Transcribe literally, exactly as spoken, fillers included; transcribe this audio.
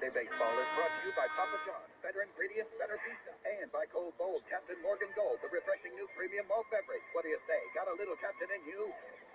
Day Baseball is brought to you by Papa John's, better ingredients, better pizza, and by Cold Bold Captain Morgan Gold, the refreshing new premium malt beverage. What do you say? Got a little Captain in you?